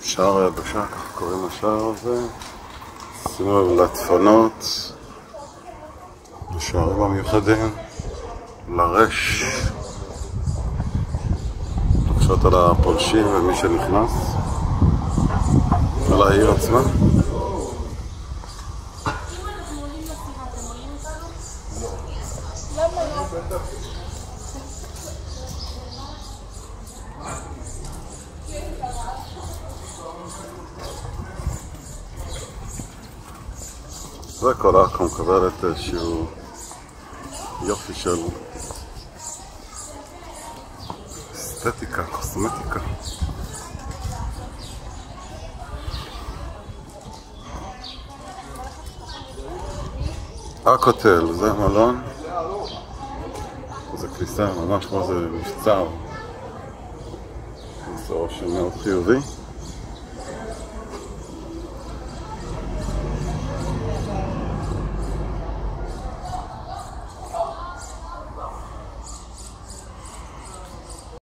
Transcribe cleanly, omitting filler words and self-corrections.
שער היבשה, ככה קוראים לשער הזה. שימו לב לדפנות, לשערים המיוחדים, לרש, לחשות על הפולשים ומי שנכנס, על העיר עצמה. זה כל עכו מקבלת איזשהו יופי של אסתטיקה, קוסמטיקה. עכותל, זה מלון. זה כניסה ממש כמו זה מבצר. זה רושם מאוד חיובי.